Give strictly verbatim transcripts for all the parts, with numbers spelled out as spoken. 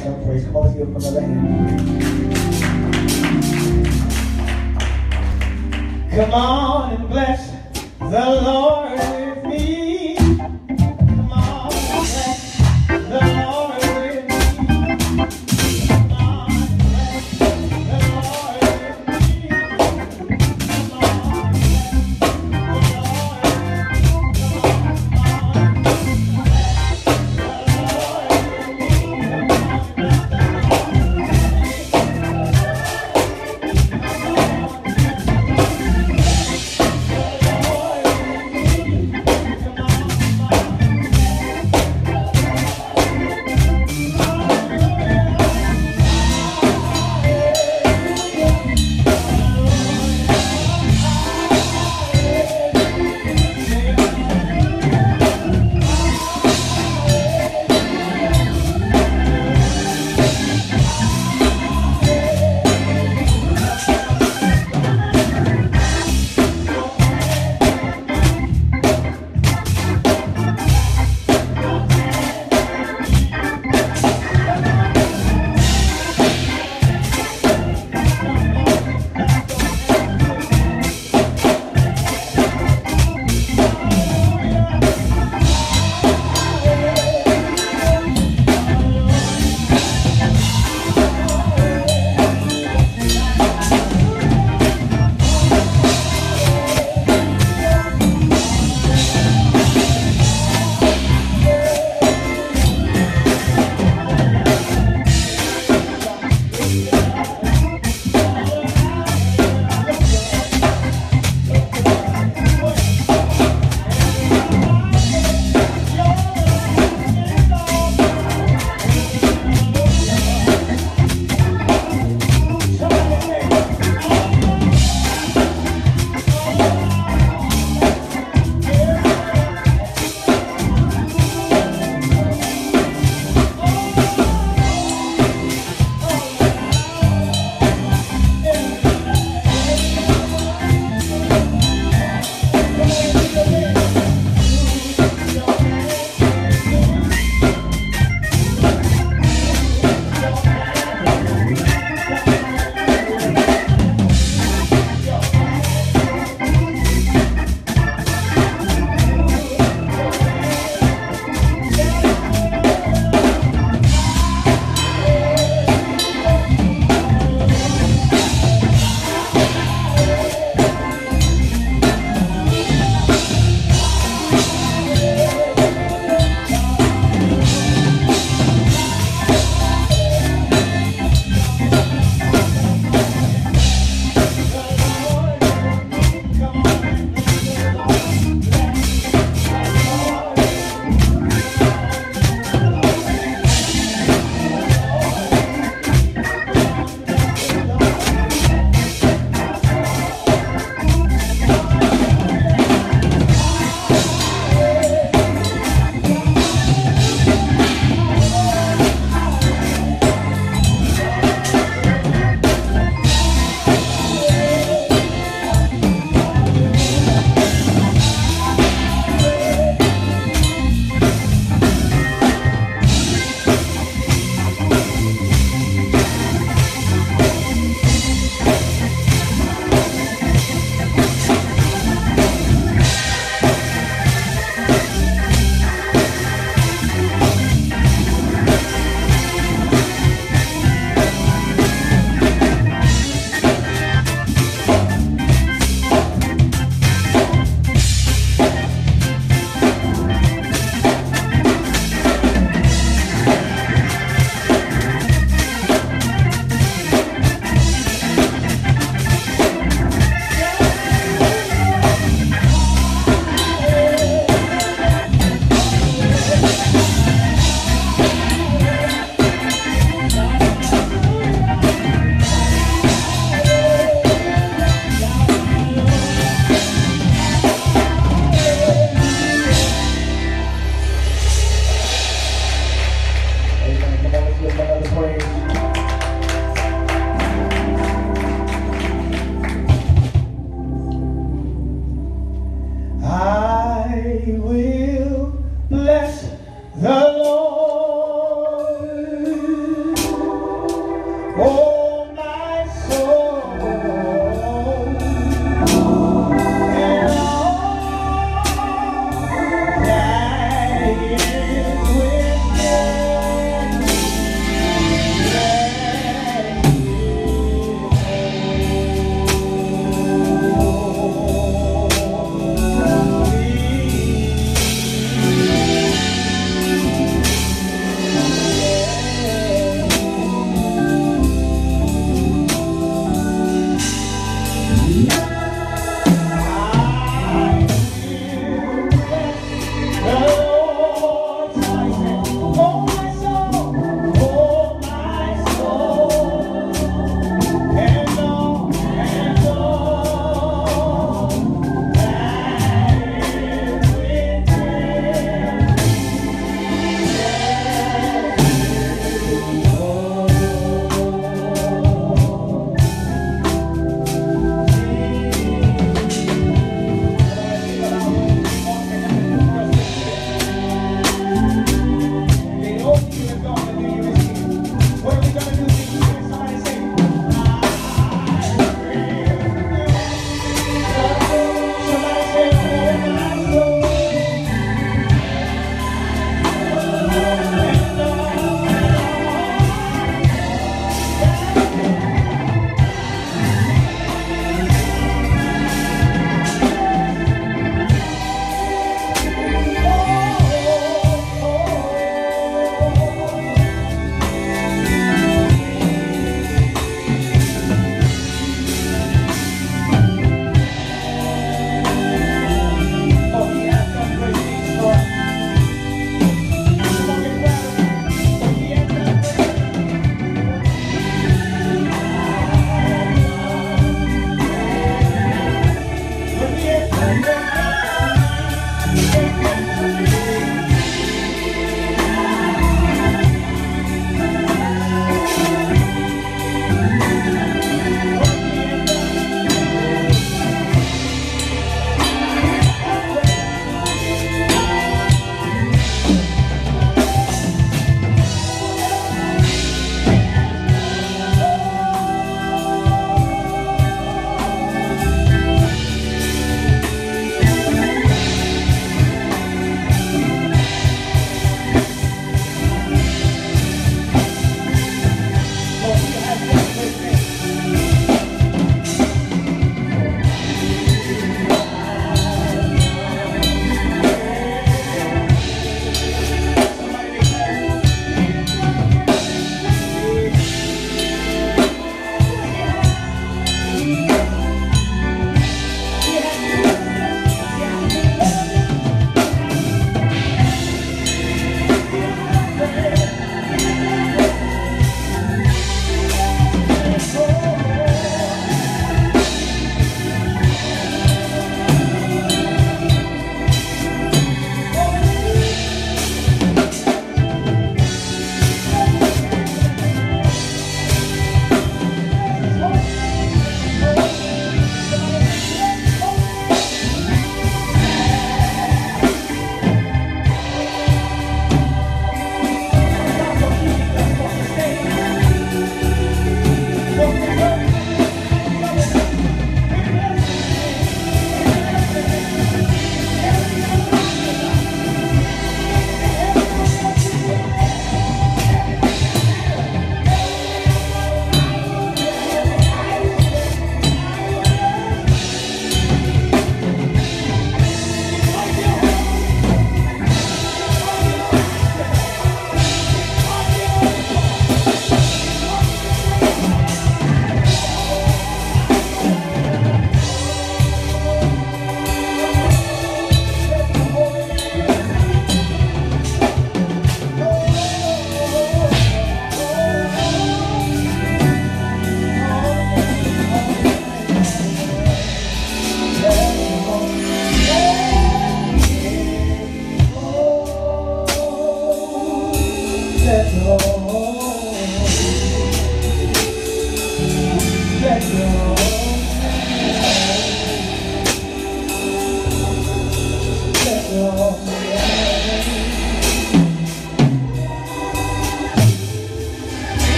Some praise. Come on, let's give him another hand. Come on and bless the Lord with me. Come on and bless the Lord with me. Come on and bless the Lord with me. Come on and bless the Lord with me. Come on and bless the Lord with me. Come on and bless the Lord with me. Oh, my soul, and all that is within, let it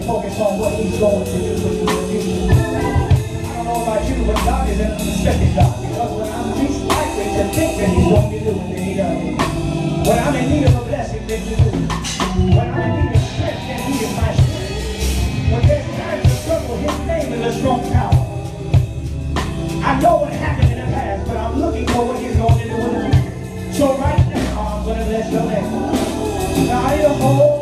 focus on what he's going to do in the future. I don't know about you, but God is an unexpected God. Because when I'm least likely to think that he's going to do it, then he does. When I'm in need of a blessing, then he do it. When I'm in need of strength, then he is my strength. When there's times of trouble, his name is a strong tower. I know what happened in the past, but I'm looking for what he's going to do in the future. So right now, I'm going to bless your name. Now, I hold